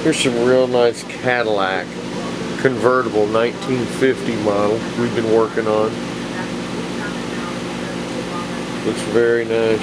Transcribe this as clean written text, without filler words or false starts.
Here's some real nice Cadillac convertible 1950 model we've been working on. Looks very nice.